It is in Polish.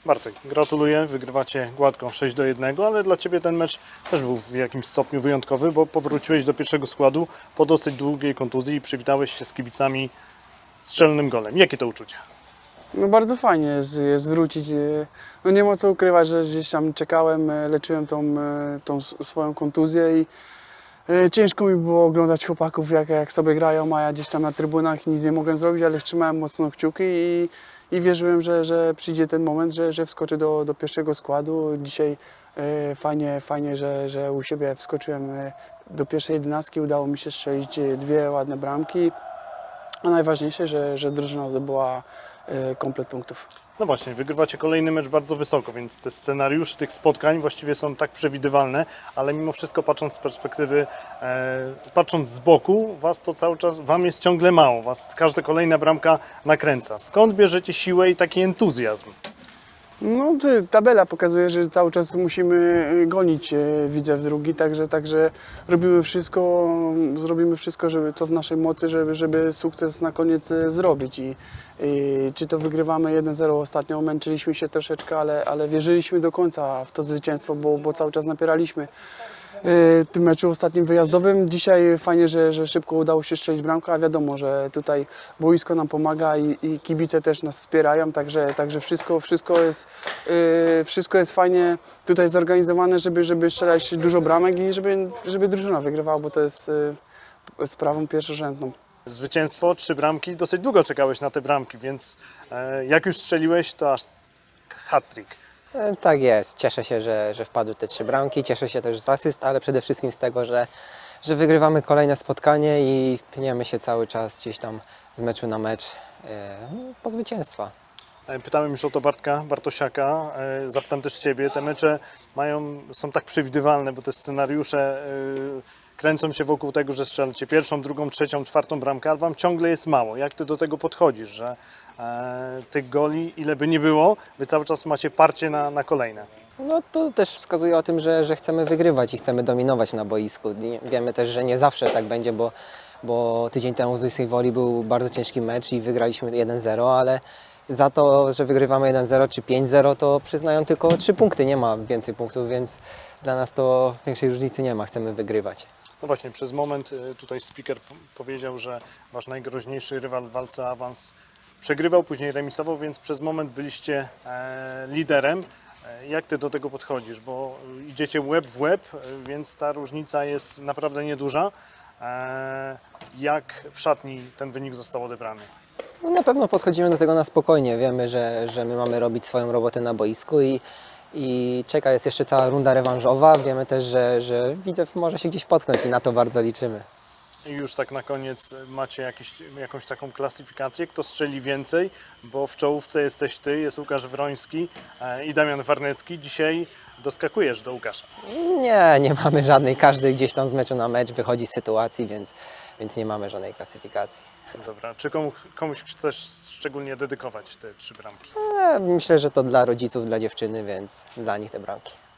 Bartek, gratuluję, wygrywacie gładką 6-1, ale dla Ciebie ten mecz też był w jakimś stopniu wyjątkowy, bo powróciłeś do pierwszego składu po dosyć długiej kontuzji i przywitałeś się z kibicami strzelnym golem. Jakie to uczucie? No bardzo fajnie jest wrócić. No nie ma co ukrywać, że gdzieś tam czekałem, leczyłem tą swoją kontuzję i ciężko mi było oglądać chłopaków, jak sobie grają, a ja gdzieś tam na trybunach nic nie mogłem zrobić, ale trzymałem mocno kciuki i wierzyłem, że przyjdzie ten moment, że wskoczę do pierwszego składu. Dzisiaj fajnie, że u siebie wskoczyłem do pierwszej 11, udało mi się strzelić 2 ładne bramki, a najważniejsze, że drużyna zdobyła komplet punktów. No właśnie, wygrywacie kolejny mecz bardzo wysoko, więc te scenariusze tych spotkań właściwie są tak przewidywalne, ale mimo wszystko patrząc z perspektywy, patrząc z boku, wam jest ciągle mało, was każda kolejna bramka nakręca. Skąd bierzecie siłę i taki entuzjazm? No, tabela pokazuje, że cały czas musimy gonić widzew drugi, także zrobimy wszystko, żeby co w naszej mocy, żeby sukces na koniec zrobić. I czy to wygrywamy 1-0 ostatnio, męczyliśmy się troszeczkę, ale wierzyliśmy do końca w to zwycięstwo, bo cały czas napieraliśmy. W tym meczu ostatnim wyjazdowym. Dzisiaj fajnie, że szybko udało się strzelić bramkę, a wiadomo, że tutaj boisko nam pomaga i kibice też nas wspierają, także wszystko jest fajnie tutaj zorganizowane, żeby strzelać dużo bramek i żeby drużyna wygrywała, bo to jest sprawą pierwszorzędną. Zwycięstwo, 3 bramki, dosyć długo czekałeś na te bramki, więc jak już strzeliłeś, to aż hat-trick. Tak jest, cieszę się, że wpadły te 3 bramki, cieszę się też z asyst, ale przede wszystkim z tego, że wygrywamy kolejne spotkanie i pniemy się cały czas gdzieś tam z meczu na mecz po zwycięstwa. Pytałem już o to Bartka Bartosiaka, zapytam też Ciebie. Te mecze są tak przewidywalne, bo te scenariusze kręcą się wokół tego, że strzelacie pierwszą, drugą, trzecią, czwartą bramkę, ale Wam ciągle jest mało. Jak Ty do tego podchodzisz, że tych goli, ile by nie było, Wy cały czas macie parcie na kolejne? No to też wskazuje o tym, że chcemy wygrywać i chcemy dominować na boisku. Wiemy też, że nie zawsze tak będzie, bo tydzień temu z Łysej Woli był bardzo ciężki mecz i wygraliśmy 1-0, ale za to, że wygrywamy 1-0 czy 5-0, to przyznają tylko 3 punkty, nie ma więcej punktów, więc dla nas to większej różnicy nie ma, chcemy wygrywać. No właśnie, przez moment tutaj speaker powiedział, że Wasz najgroźniejszy rywal w walce o awans przegrywał, później remisował, więc przez moment byliście liderem. Jak Ty do tego podchodzisz? Bo idziecie łeb w łeb, więc ta różnica jest naprawdę nieduża. Jak w szatni ten wynik został odebrany? No na pewno podchodzimy do tego na spokojnie, wiemy, że my mamy robić swoją robotę na boisku i jest jeszcze cała runda rewanżowa. Wiemy też, że widzew może się gdzieś potknąć i na to bardzo liczymy. I już tak na koniec macie jakąś taką klasyfikację, kto strzeli więcej, bo w czołówce jesteś Ty, jest Łukasz Wroński i Damian Warnecki. Dzisiaj doskakujesz do Łukasza. Nie mamy żadnej, każdy gdzieś tam z meczu na mecz wychodzi z sytuacji, więc nie mamy żadnej klasyfikacji. Dobra, czy komuś chcesz szczególnie dedykować te 3 bramki? Myślę, że to dla rodziców, dla dziewczyny, więc dla nich te bramki.